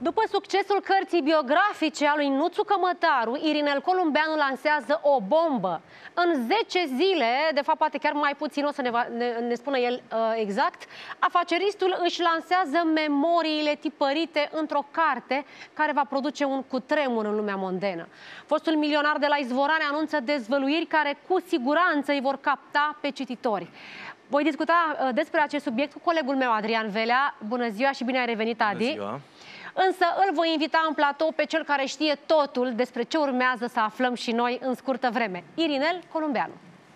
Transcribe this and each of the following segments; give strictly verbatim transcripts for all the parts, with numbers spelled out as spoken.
După succesul cărții biografice a lui Nuțu Cămătaru, Irinel Columbeanu lansează o bombă. În zece zile, de fapt poate chiar mai puțin, o să ne, va, ne, ne spună el uh, exact, afaceristul își lansează memoriile tipărite într-o carte care va produce un cutremur în lumea mondenă. Fostul milionar de la Izvorane anunță dezvăluiri care cu siguranță îi vor capta pe cititori. Voi discuta uh, despre acest subiect cu colegul meu, Adrian Velea. Bună ziua și bine ai revenit, Adi! Bună ziua. Însă îl voi invita în platou pe cel care știe totul despre ce urmează să aflăm și noi în scurtă vreme. Irinel Columbeanu.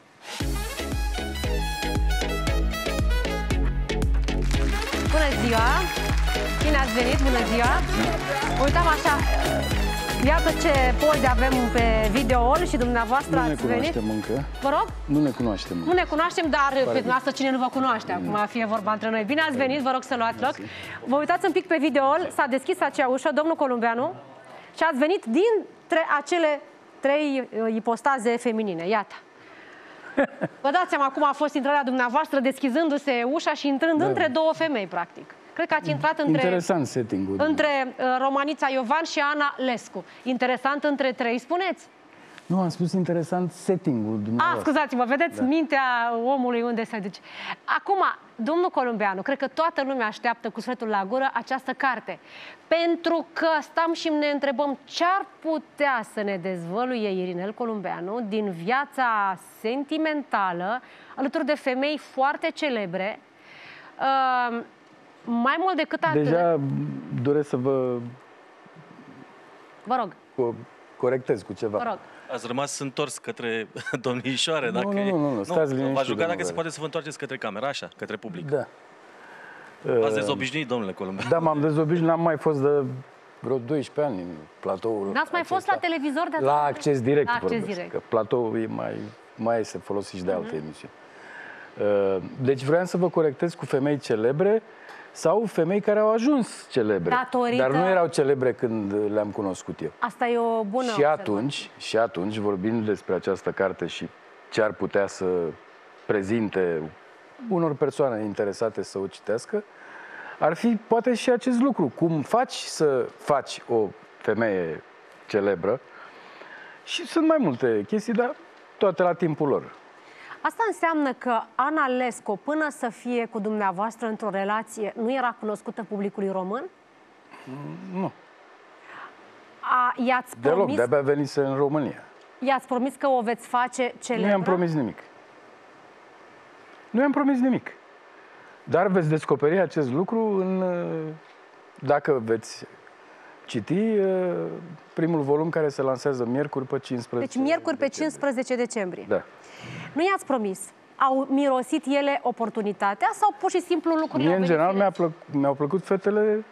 Bună ziua! Bine ați venit, bună ziua! Uitam așa, iată ce poze avem pe videoul și dumneavoastră nu ne ați venit. cunoaștem încă. Vă rog? Nu ne cunoaștem încă. Nu ne cunoaștem, dar Pare pe dumneavoastră cine nu vă cunoaște, acum fie vorba între noi. Bine ați venit, vă rog să luați loc. Vă uitați un pic pe videoul, s-a deschis acea ușă, domnul Columbeanu, și ați venit dintre acele trei uh, ipostaze feminine, iată. Vă dați seama cum a fost intrarea dumneavoastră, deschizându-se ușa și intrând da. între două femei, practic. Cred că ați intrat între, Interesant setting-ul. între uh, Romanița Iovan și Ana Lescu. Interesant între trei, spuneți? Nu, am spus interesant setting-ul dumneavoastră. Ah, scuzați-mă, vedeți da. mintea omului unde se duce. Acum, domnul Columbeanu, cred că toată lumea așteaptă cu sufletul la gură această carte. Pentru că stăm și ne întrebăm ce ar putea să ne dezvăluie Irinel Columbeanu din viața sentimentală, alături de femei foarte celebre. Uh, mai mult decât atât... Deja doresc să vă... Vă rog. Corectez cu ceva. Vă rog. Ați rămas întors către domnișoare, dacă nu, nu, nu, nu, stați liniștit. V-aș ruga dacă se poate să vă întoarceți către camera, așa, către public. Da. V-ați dezobișnuit, domnule Columbeanu. Da, m-am dezobișnuit, n-am mai fost de vreo doisprezece ani în platoul. N-ați mai fost la televizor de La Acces Direct, la Acces vorbesc, Direct. Că platoul e mai, mai se folosi și de alte uh-huh. emisiuni. Deci vreau să vă corectez cu femei celebre sau femei care au ajuns celebre. Datorită... Dar nu erau celebre când le-am cunoscut eu. Asta e o bună și atunci, și atunci, vorbind despre această carte și ce ar putea să prezinte unor persoane interesate să o citească, ar fi poate și acest lucru. Cum faci să faci o femeie celebră. Și sunt mai multe chestii, dar toate la timpul lor. Asta înseamnă că Ana Lescu, până să fie cu dumneavoastră într-o relație, nu era cunoscută publicului român? Nu. I-ați Deloc, promis... de-abia venise în România. I-ați promis că o veți face celebră? Nu i-am promis nimic. Nu i-am promis nimic. Dar veți descoperi acest lucru în... Dacă veți citi primul volum care se lansează miercuri pe cincisprezece. Deci miercuri pe cincisprezece decembrie. Da. Nu i-ați promis. Au mirosit ele oportunitatea sau pur și simplu lucrurile Mie, au în general, mi-au plăc, mi plăcut fetele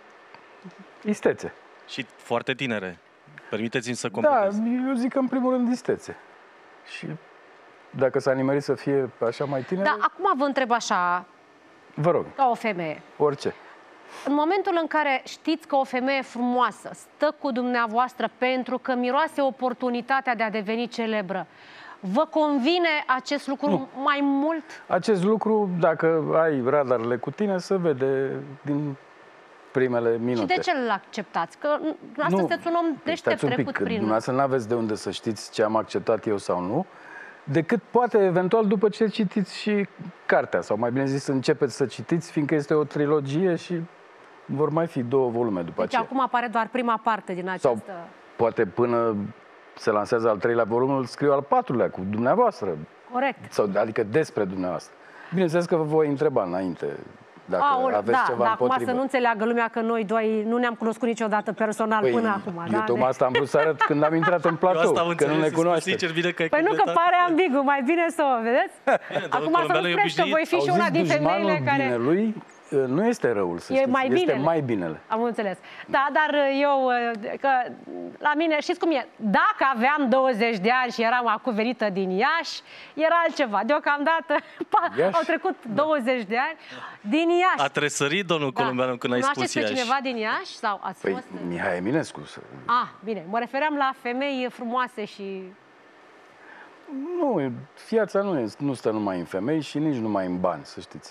istețe. Și foarte tinere. Permiteți-mi să completez. Da, eu zic că în primul rând istețe. Și dacă s-a nimerit să fie așa mai tinere... Da, acum vă întreb așa... Vă rog. Ca o femeie. Orice. În momentul în care știți că o femeie frumoasă stă cu dumneavoastră pentru că miroase oportunitatea de a deveni celebră, vă convine acest lucru nu. mai mult? Acest lucru, dacă ai radarele cu tine, se vede din primele minute. Și de ce îl acceptați? Că asta sunteți un om deștept, un pic, trecut prin... Dumneavoastră n-aveți de unde să știți ce am acceptat eu sau nu, decât poate eventual după ce citiți și cartea, sau mai bine zis începeți să citiți, fiindcă este o trilogie și vor mai fi două volume după deci aceea. Deci acum apare doar prima parte din această... Sau poate până se lansează al treilea volum, îl scriu al patrulea cu dumneavoastră. Corect. Sau, adică despre dumneavoastră. Bineînțeles că vă voi întreba înainte dacă Aole, aveți da, ceva da, împotrivă. acum să nu înțeleagă lumea că noi doi nu ne-am cunoscut niciodată personal păi, până acum. Eu da? tocmai asta am vrut să arăt când am intrat în platou, că nu ne cunoaște. Sincer, bine că ai păi nu, că pare ambigu, mai bine să o vedeți? Bine, acum să nu spuneți că voi fi și una din femeile care... Binelui nu este răul, să e știți. mai este binele. mai binele. Am înțeles. Da, dar eu, că la mine, știți cum e? Dacă aveam douăzeci de ani și eram acum venită din Iași, era altceva. Deocamdată Iași? Au trecut douăzeci de ani din Iași. A tresărit domnul da. Columbeanu când ai spus Iași. Pe cineva din Iași? Sau ați păi, fost... Mihai Eminescu. Ah, bine. Mă refeream la femei frumoase și... Nu, viața nu, e, nu stă numai în femei și nici numai în bani, să știți.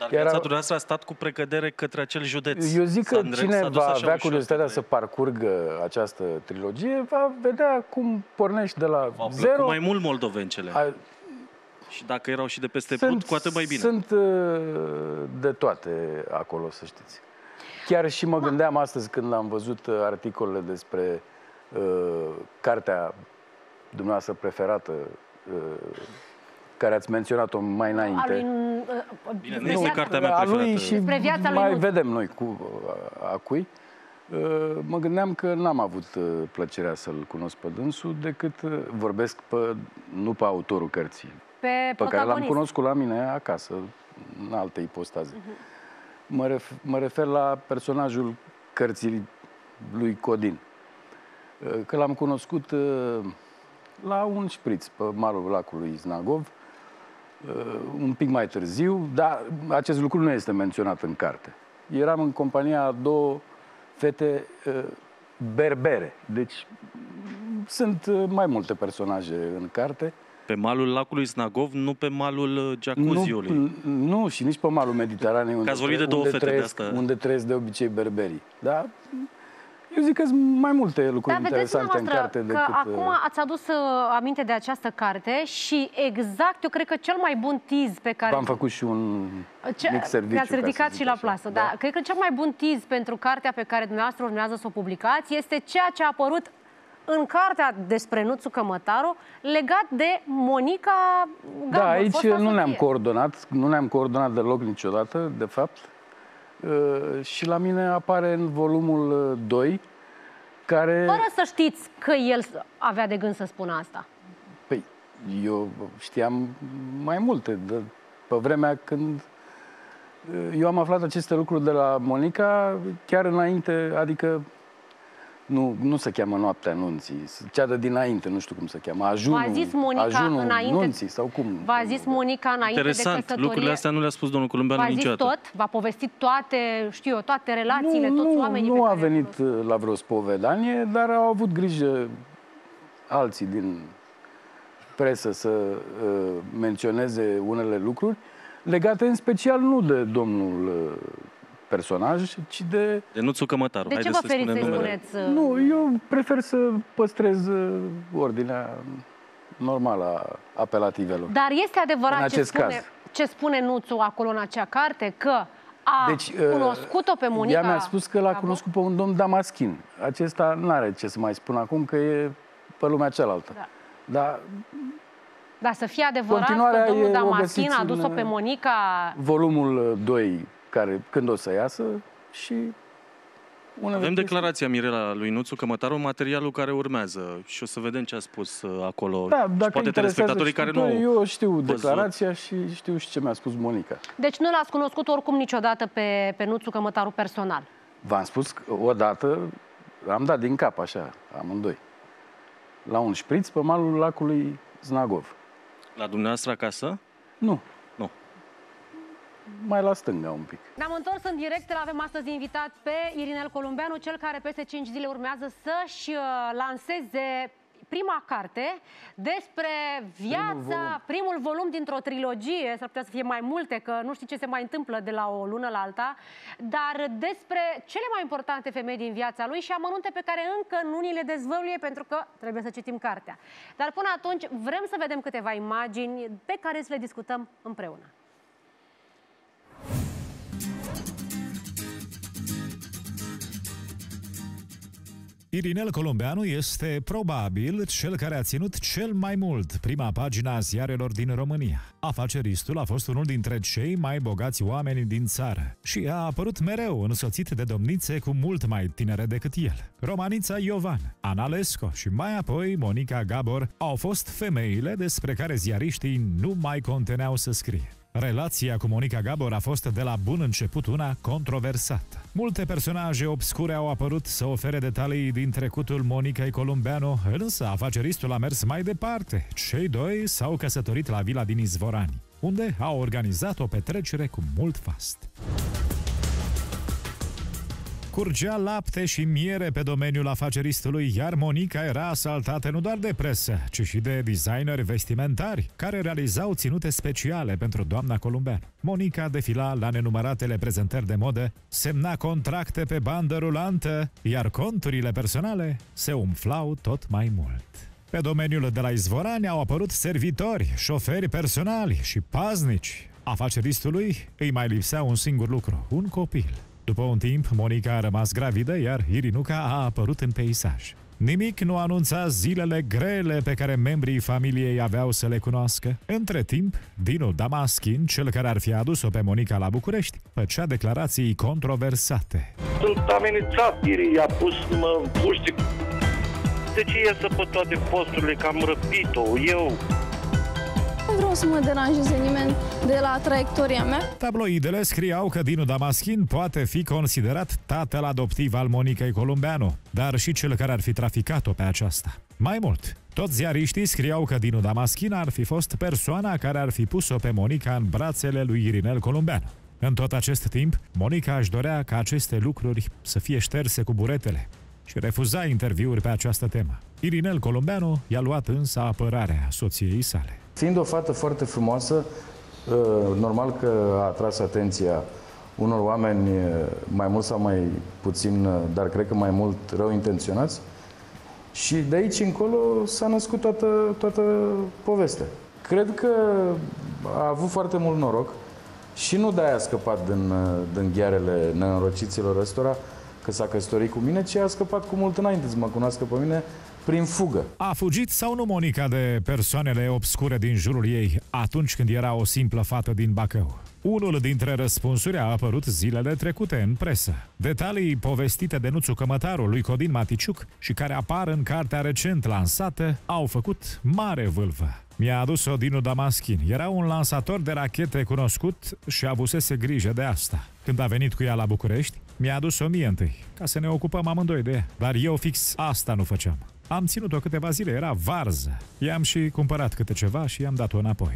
Dar viața dumneavoastră a stat cu precădere către acel județ. Eu zic că cine va avea curiozitatea să parcurgă această trilogie va vedea cum pornești de la V-au zero. plăcut mai mult moldovencele. A... Și dacă erau și de peste sunt, Prut, cu atât mai bine. Sunt de toate acolo, să știți. Chiar și mă gândeam astăzi când am văzut articolele despre uh, cartea dumneavoastră preferată, uh, care ați menționat-o mai înainte. A lui, uh, Bine, nu este cartea mea preferată. A lui și viața lui mai nu... vedem noi cu a, a cui. Uh, mă gândeam că n-am avut uh, plăcerea să-l cunosc pe dânsul, decât uh, vorbesc pe, nu pe autorul cărții, pe, pe care l-am cunoscut la mine acasă, în alte ipostaze. Uh-huh. Mă, ref, mă refer la personajul cărții lui Codin. Că l-am cunoscut la un șpriț pe malul lacului Znagov, un pic mai târziu, dar acest lucru nu este menționat în carte. Eram în compania a două fete berbere, deci sunt mai multe personaje în carte. Pe malul lacului Znagov, nu pe malul Giacuziului. Nu, nu, și nici pe malul Mediteranei, unde, vorbit de două unde, fete trăiesc, de asta. unde trăiesc de obicei berberii. Da? Eu zic că sunt mai multe lucruri da, interesante în carte că decât... acum ați adus uh, aminte de această carte și exact, eu cred că cel mai bun tease pe care... V-am făcut și un Ce... mic serviciu. Ne-ați ridicat și la plasă, da. da. Cred că cel mai bun tease pentru cartea pe care dumneavoastră urmează să o publicați este ceea ce a apărut în cartea despre Nuțu Cămătaru, legat de Monica Gabor. Da, aici nu ne-am coordonat, nu ne-am coordonat deloc niciodată, de fapt. Uh, și la mine apare în volumul doi, care... Fără să știți că el avea de gând să spună asta. Păi, eu știam mai multe. De, pe vremea când eu am aflat aceste lucruri de la Monica, chiar înainte, adică Nu, nu se cheamă Noaptea Nunții, cea de dinainte, nu știu cum se cheamă, ajunul, V-a zis Monica ajunul înainte, nunții sau cum? V-a zis Monica înainte Interesant, de căsătorie. lucrurile astea nu le-a spus domnul Columbeanu niciodată. V-a zis tot? V-a povestit toate, știu eu, toate relațiile, nu, toți nu, oamenii nu pe a care venit la vreo spovedanie, dar au avut grijă alții din presă să uh, menționeze unele lucruri legate în special nu de domnul uh, personaj, ci de... De Nuțu Cămătaru. De ce vă feriți să-i spuneți? Nu, eu prefer să păstrez ordinea normală a apelativelor. Dar este adevărat ce spune, ce spune Nuțu acolo în acea carte? Că a deci, cunoscut-o pe Monica... Ea mi-a spus că l-a cunoscut pe un domn Damaschin. Acesta n-are ce să mai spun acum, că e pe lumea cealaltă. Da. Dar... Dar să fie adevărat că domnul Damaschin a adus-o pe Monica... Volumul doi, care când o să iasă, și... Avem declarația, Mirela, lui Nuțu Cămătaru, materialul care urmează și o să vedem ce a spus acolo. Da, dacă poate telespectatorii care nu eu știu văzut. declarația și știu și ce mi-a spus Monica. Deci nu l-ați cunoscut oricum niciodată pe, pe Nuțu Cămătaru personal? V-am spus că odată am dat din cap, așa, amândoi. La un șpriț pe malul lacului Znagov. La dumneavoastră acasă? Nu. Nu. Mai la stânga un pic. Ne-am întors în direct, îl avem astăzi invitat pe Irinel Columbeanu, cel care peste cinci zile urmează să-și lanseze prima carte despre viața, primul volum, primul volum dintr-o trilogie, s-ar putea să fie mai multe, că nu știu ce se mai întâmplă de la o lună la alta, dar despre cele mai importante femei din viața lui și amănunte pe care încă nu ni le dezvăluie pentru că trebuie să citim cartea. Dar până atunci vrem să vedem câteva imagini pe care să le discutăm împreună. Irinel Columbeanu este probabil cel care a ținut cel mai mult prima pagina a ziarelor din România. Afaceristul a fost unul dintre cei mai bogați oameni din țară și a apărut mereu însoțit de domnițe cu mult mai tinere decât el. Romanița Iovan, Ana Lesco și mai apoi Monica Gabor au fost femeile despre care ziariștii nu mai conteneau să scrie. Relația cu Monica Gabor a fost de la bun început una controversată. Multe personaje obscure au apărut să ofere detalii din trecutul Monicai Columbeanu, însă afaceristul a mers mai departe. Cei doi s-au căsătorit la vila din Izvorani, unde au organizat o petrecere cu mult fast. Curgea lapte și miere pe domeniul afaceristului, iar Monica era asaltată nu doar de presă, ci și de designeri vestimentari, care realizau ținute speciale pentru doamna Columbeanu. Monica defila la nenumăratele prezentări de modă, semna contracte pe bandă rulantă, iar conturile personale se umflau tot mai mult. Pe domeniul de la Izvorani au apărut servitori, șoferi personali și paznici. Afaceristului îi mai lipsea un singur lucru, un copil. După un timp, Monica a rămas gravidă, iar Irinuca a apărut în peisaj. Nimic nu anunța zilele grele pe care membrii familiei aveau să le cunoască. Între timp, Dinu Damaschin, cel care ar fi adus-o pe Monica la București, făcea declarații controversate. Sunt amenințat, Iri i-a pus mă, puști. De ce iasă pe toate posturile că am răpit-o, eu? Nu vreau să mă deranjeze nimeni de la traiectoria mea. Tabloidele scriau că Dinu Damaschin poate fi considerat tatăl adoptiv al Monicăi Columbeanu, dar și cel care ar fi traficat-o pe aceasta. Mai mult, toți ziariștii scriau că Dinu Damaschin ar fi fost persoana care ar fi pus-o pe Monica în brațele lui Irinel Columbeanu. În tot acest timp, Monica își dorea ca aceste lucruri să fie șterse cu buretele și refuza interviuri pe această temă. Irinel Columbeanu i-a luat însă apărarea soției sale. Fiind o fată foarte frumoasă, normal că a atras atenția unor oameni mai mult sau mai puțin, dar cred că mai mult rău intenționați. Și de aici încolo s-a născut toată, toată povestea. Cred că a avut foarte mult noroc și nu de-aia a scăpat din, din ghearele nenorociților ăstora, că s-a căsătorit cu mine, ci a scăpat cu mult înainte să mă cunoască pe mine, prin fugă. A fugit sau nu Monica de persoanele obscure din jurul ei atunci când era o simplă fată din Bacău? Unul dintre răspunsuri a apărut zilele trecute în presă. Detalii povestite de Nuțu Cămătaru lui Codin Maticiuc și care apar în cartea recent lansată au făcut mare vâlvă. Mi-a adus-o Dinu Damaschin. Era un lansator de rachete cunoscut și avusese grijă de asta. Când a venit cu ea la București, mi-a adus-o mie întâi, ca să ne ocupăm amândoi de ea. Dar eu fix asta nu făceam. Am ținut-o câteva zile, era varză. I-am și cumpărat câte ceva și i-am dat-o înapoi.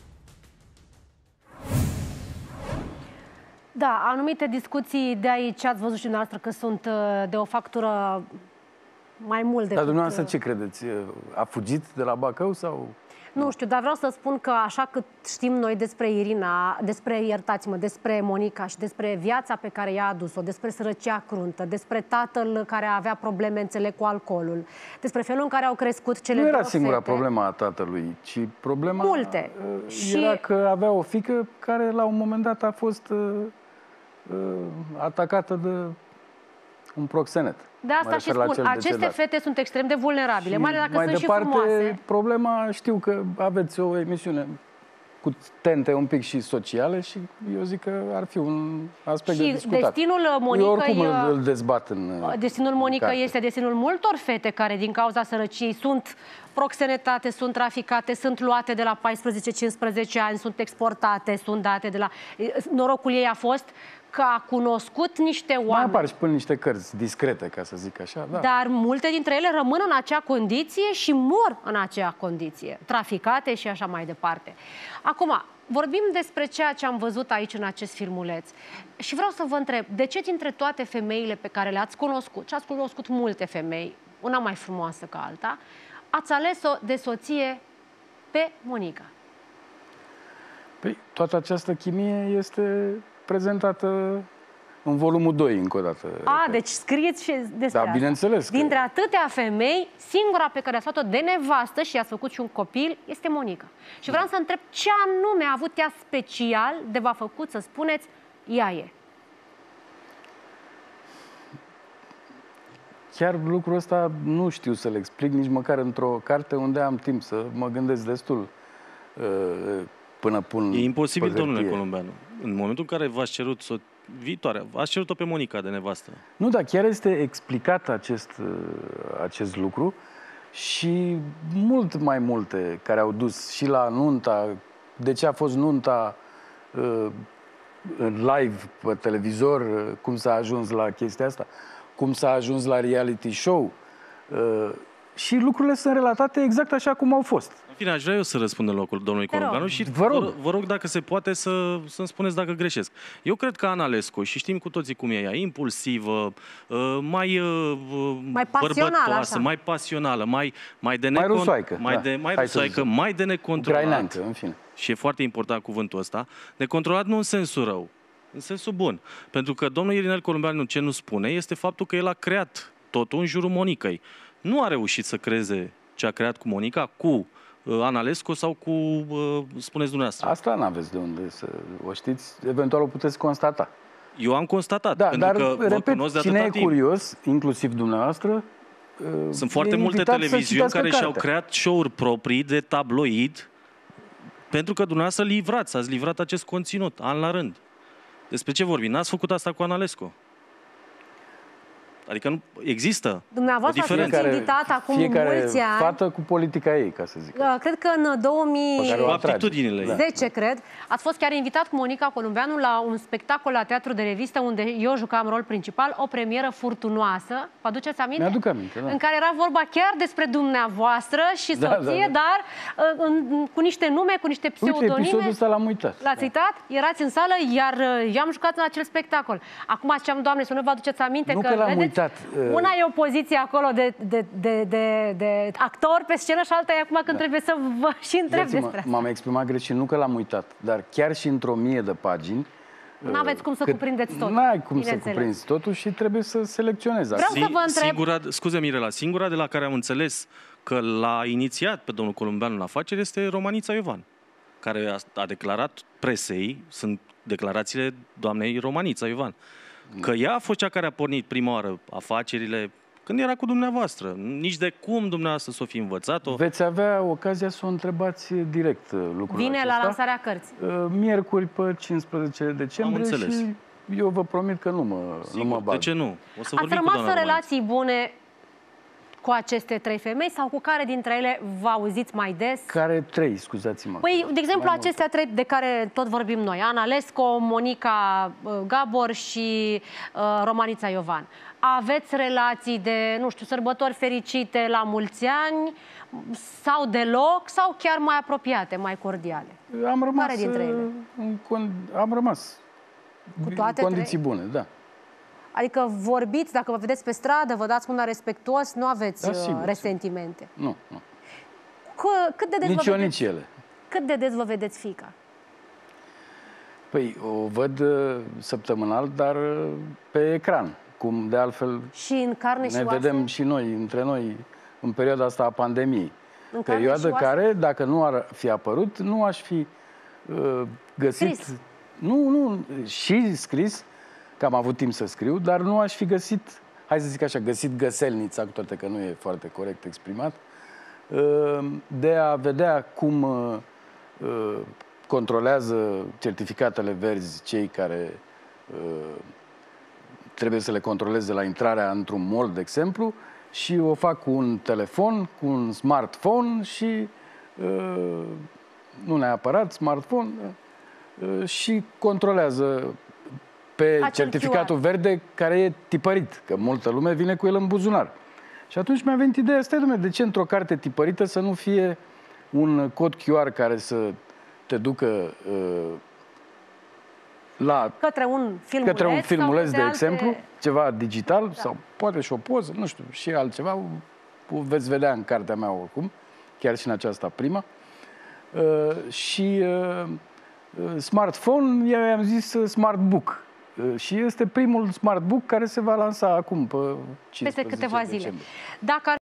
Da, anumite discuții de aici ați văzut și dumneavoastră că sunt de o factură mai mult decât... Dar dumneavoastră ce credeți? A fugit de la Bacău sau... Nu știu, dar vreau să spun că așa cât știm noi despre Irina, despre, iertați-mă, despre Monica și despre viața pe care i-a adus-o, despre sărăcia cruntă, despre tatăl care avea probleme, înțeleg, cu alcoolul, despre felul în care au crescut cele două fete. Nu era singura problema a tatălui, ci problema multe. Era și... că avea o fiică care la un moment dat a fost uh, uh, atacată de un proxenet. De asta și spun, aceste fete sunt extrem de vulnerabile, mai ales dacă mai sunt departe, și frumoase. Problema, știu că aveți o emisiune cu tente un pic și sociale și eu zic că ar fi un aspect și de discutat. Destinul Monicăi, eu oricum îl, îl dezbat în Destinul Monicăi în este destinul multor fete care din cauza sărăciei sunt proxenetate, sunt traficate, sunt luate de la paisprezece cincisprezece ani, sunt exportate, sunt date de la... Norocul ei a fost că a cunoscut niște oameni. Mai apar și până niște cărți discrete, ca să zic așa. Da. Dar multe dintre ele rămân în acea condiție și mor în acea condiție, traficate și așa mai departe. Acum, vorbim despre ceea ce am văzut aici în acest filmuleț. Și vreau să vă întreb, de ce dintre toate femeile pe care le-ați cunoscut, și ați cunoscut multe femei, una mai frumoasă ca alta, ați ales-o de soție pe Monica? Păi, toată această chimie este prezentată în volumul doi, încă o dată. A, deci scrieți și despre Da, bineînțeles. Că... Dintre atâtea femei, singura pe care a luat-o de nevastă și i-a făcut și un copil este Monica. Și vreau să întreb ce anume a avut ea special de v-a făcut să spuneți ea e. Chiar lucrul ăsta nu știu să-l explic nici măcar într-o carte unde am timp să mă gândesc destul până pun... E imposibil, domnule Columbeanu. În momentul în care v-ați cerut so viitoarea, v-ați cerut-o pe Monica de nevastă. Nu, dar chiar este explicat acest, acest lucru și mult mai multe care au dus și la nunta, de ce a fost nunta în live pe televizor, cum s-a ajuns la chestia asta, cum s-a ajuns la reality show. și lucrurile sunt relatate exact așa cum au fost. În fine, aș vrea eu să răspund în locul domnului Columbeanu și vă rog. Vă, vă rog dacă se poate să, să-mi spuneți dacă greșesc. Eu cred că Ana Lescu, și știm cu toții cum e ea, impulsivă, mai, mai pasională, bărbătoasă, mai pasională, mai, mai de, mai rusoaică, mai da. de, mai, rusoaică, mai de necontrolat. Graineancă, în fine. Și e foarte important cuvântul ăsta. Necontrolat nu în sensul rău, în sensul bun. Pentru că domnul Irinel Columbeanu ce nu spune este faptul că el a creat totul în jurul Monicăi. Nu a reușit să creeze ce a creat cu Monica, cu Ana Lescu sau cu, spuneți dumneavoastră. Asta n-aveți de unde să o știți, eventual o puteți constata. Eu am constatat, da, pentru dar, că vă repet, cunosc de cine atâta e timp. curios, inclusiv dumneavoastră, sunt foarte multe televiziuni care și-au creat show-uri proprii de tabloid pentru că dumneavoastră livrați, ați livrat acest conținut, an la rând. Despre ce vorbim? N-ați făcut asta cu Ana Lescu. Adică nu există Dumneavoastră o diferență. ați invitat acum fiecare mulți ani. fată cu politica ei, ca să zic. Cred că în două mii zece, cred, ați fost chiar invitat cu Monica Columbeanu la un spectacol la Teatru de Revistă unde eu jucam rol principal, o premieră furtunoasă. Vă aduceți aminte? Mi-aduc aminte, da. În care era vorba chiar despre dumneavoastră și da, soție, da, da. dar în, cu niște nume, cu niște pseudonime. Uite, episodul ăsta l-am uitat. L-ați da. uitat? Erați în sală, iar eu am jucat în acel spectacol. Acum ziceam, Doamne, să nu vă aduceți aminte nu că, că l-am vedeți, uitat. Una e o poziție acolo de, de, de, de, de actor pe scenă și alta e acum când da. trebuie să vă și întreb despre asta. M-am exprimat greșit, nu că l-am uitat, dar chiar și într-o mie de pagini n-aveți cum să cuprindeți totul. N-ai cum să cuprinzi totul și trebuie să selecționezi. Vreau să vă întreb... Singura, scuze Mirela, singura de la care am înțeles că l-a inițiat pe domnul Columbeanu în afaceri este Romanița Iovan, care a, a declarat presei, sunt declarațiile doamnei Romanița Iovan, că ea a fost cea care a pornit prima oară afacerile când era cu dumneavoastră. Nici de cum dumneavoastră să o fi învățat-o. Veți avea ocazia să o întrebați direct lucrul Vine acesta. la lansarea cărții. Miercuri pe cincisprezece decembrie și eu vă promit că nu mă, nu mă bag. De ce nu? O să Ați rămas în relații bune cu aceste trei femei sau cu care dintre ele vă auziți mai des? Care trei, scuzați-mă? Păi, de exemplu, mai acestea trei de care tot vorbim noi. Ana Lescu, Monica Gabor și uh, Romanița Iovan. Aveți relații de, nu știu, sărbători fericite la mulți ani sau deloc, sau chiar mai apropiate, mai cordiale? Am rămas, care dintre ele? În, am rămas cu toate în condiții trei? bune, da. Adică vorbiți, dacă vă vedeți pe stradă, vă dați mâna respectuos, nu aveți da, sigur, resentimente. Sigur. Nu, nu. Cât de des nici vă eu, vedeți, nici ele. Cât de des vă vedeți fiica? Păi, o văd uh, săptămânal, dar uh, pe ecran. Cum de altfel și în carne și ne oase? vedem și noi, între noi, în perioada asta a pandemiei. În perioadă care, dacă nu ar fi apărut, nu aș fi uh, găsit... Scris. Nu, nu, și scris, că am avut timp să scriu, dar nu aș fi găsit, hai să zic așa, găsit găselnița, cu toate că nu e foarte corect exprimat, uh, de a vedea cum uh, uh, controlează certificatele verzi cei care... Uh, trebuie să le controleze la intrarea într-un mall, de exemplu, și o fac cu un telefon, cu un smartphone și, uh, nu neapărat smartphone, uh, și controlează pe acel certificatul Q R verde care e tipărit, că multă lume vine cu el în buzunar. Și atunci mi-a venit ideea, stai dumne, de ce într-o carte tipărită să nu fie un cod Q R care să te ducă uh, la, către un filmuleț, către un filmuleț de alte... exemplu, ceva digital, da. sau poate și o poză, nu știu, și altceva, veți vedea în cartea mea oricum, chiar și în aceasta prima. Uh, și uh, smartphone, eu i-am zis Smart Book. Uh, și este primul Smart Book care se va lansa acum, pe cincisprezece peste câteva zile. decembrie. Dacă